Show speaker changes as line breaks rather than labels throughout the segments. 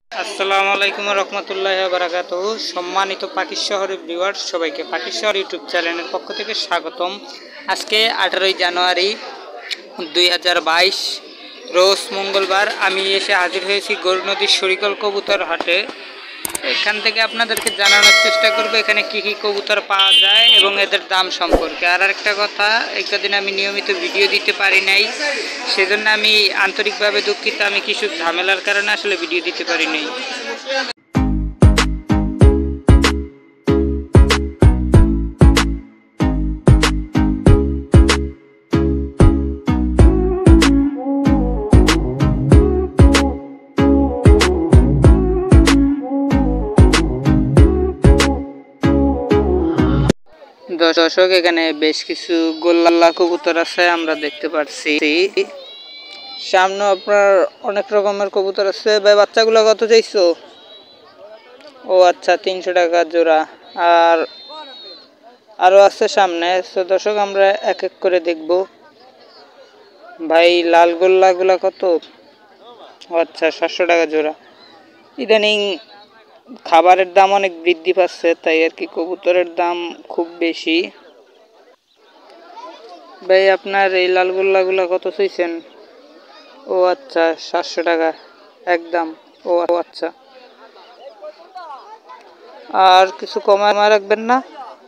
আসসালামু আলাইকুম রহমতুল্লাহি ওয়া বারাকাতুহু। সম্মানিত পাখি শহরের ভিউয়ার্স, সবাইকে পাখি শহর ইউটিউব চ্যানেলের পক্ষ থেকে স্বাগতম। আজকে 18ই জানুয়ারি 2022 রোজ মঙ্গলবার আমি এসে হাজির হয়েছি গরু নদীর শরিকল কবুতর হাটে। এখান থেকে আপনাদেরকে জানানোর চেষ্টা করব এখানে কি কি কবুতর পাওয়া যায় এবং এদের দাম সম্পর্কে। আর একটা কথা, এই কদিন আমি নিয়মিত ভিডিও দিতে পারি নাই, সেজন্য আমি আন্তরিকভাবে দুঃখিত। আমি কিছু ঝামেলার কারণে আসলে ভিডিও দিতে পারি নাই। দর্শক, এখানে বেশ কিছু গোল্লা কবুতর আছে আমরা দেখতে পাচ্ছি। সামনে আপনার অনেক রকমের কবুতর আছে। ভাই, বাচ্চাগুলো কত চাইছো? ও আচ্ছা, 300 টাকা জোড়া। আর আরো আছে সামনে। তো দর্শক, আমরা এক এক করে দেখব। ভাই, লাল গোল্লাগুলা কত? ও আচ্ছা, 700 টাকা জোড়া। ইদানিং খাবারের দাম অনেক বৃদ্ধি পাচ্ছে, তাই আর কি কবুতরের দাম খুব বেশি। ভাই, আপনার এই লাল গোল্লাগুলা কত চাইছেন? ও আচ্ছা, 700 টাকা একদম। ও আচ্ছা, আর কিছু কমায় রাখবেন না?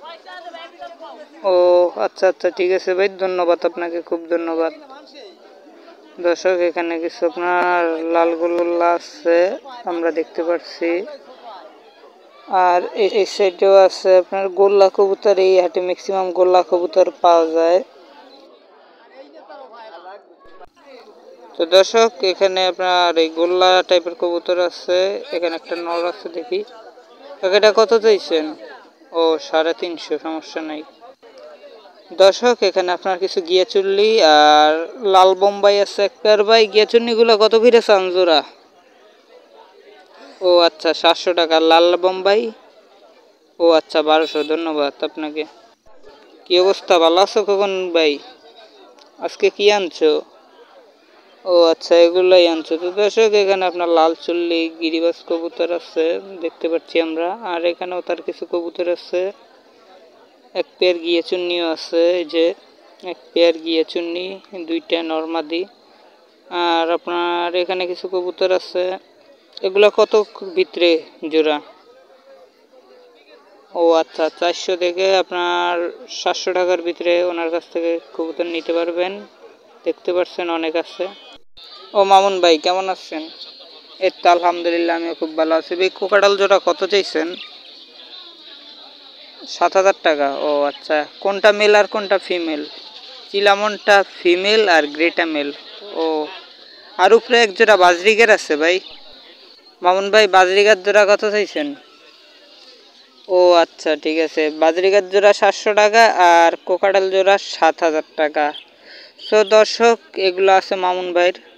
ও আচ্ছা আচ্ছা, ঠিক আছে ভাই, ধন্যবাদ আপনাকে, খুব ধন্যবাদ। দর্শক, এখানে কিছু আপনার লাল গোল্লা আছে আমরা দেখতে পাচ্ছি। আর এই সাইডেও আছে আপনার গোল্লা কবুতর। এই হাটে ম্যাক্সিমাম গোল্লা কবুতর পাওয়া যায়। তো দর্শক, এখানে আপনার এই গোল্লা টাইপের কবুতর আছে। এখানে একটা নর আছে, দেখি। এটা কত চাইছেন? ও 350, সমস্যা নাই। দর্শক, এখানে আপনার কিছু গিয়া চুল্লি আর লাল বোম্বাই আছে এক পেয়ার। ভাই, গিয়া চুন্নিগুলো কত করে চান জোড়া? ও আচ্ছা, 700 টাকা। লাল বোম্বাই? ও আচ্ছা, 1200। ধন্যবাদ আপনাকে। কি অবস্থা, ভালো আছো খোকন ভাই? আজকে কি আনছো? ও আচ্ছা, এগুলাই আনছো। তো দর্শক, এখানে আপনার লাল চুল্লি গিরিবাজ কবুতর আছে দেখতে পাচ্ছি আমরা। আর এখানেও তার কিছু কবুতর আছে। এক পেয়ার গিয়ে চুন্নিও আছে, এই যে এক পেয়ার গিয়ে চুন্নি, দুইটা নরমাদি। আর আপনার এখানে কিছু কবুতর আছে। এগুলা কত ভিতরে জোড়া? ও আচ্ছা, 400 থেকে আপনার 700 টাকার ভিতরে ওনার কাছ থেকে কবুতর নিতে পারবেন। দেখতে পাচ্ছেন অনেক আছে। ও মামুন ভাই, কেমন আছেন? এই তো আলহামদুলিল্লাহ, আমিও খুব ভালো আছি। ভাই, কোকাটাল জোড়া কত চাইছেন? 7000 টাকা। ও আচ্ছা, কোনটা মেল আর কোনটা ফিমেল? চিলামনটা ফিমেল আর গ্রেটা মেল। ও, আর উপরে এক জোড়া বাজরিগের আছে ভাই। মামুন ভাই, বাজরিগার জোড়া কত চাইছেন? ও আচ্ছা, ঠিক আছে। বাজরিগার জোড়া 700 টাকা আর কোকাটাল জোড়া 7000 টাকা। তো দর্শক, এগুলো আছে মামুন ভাইয়ের।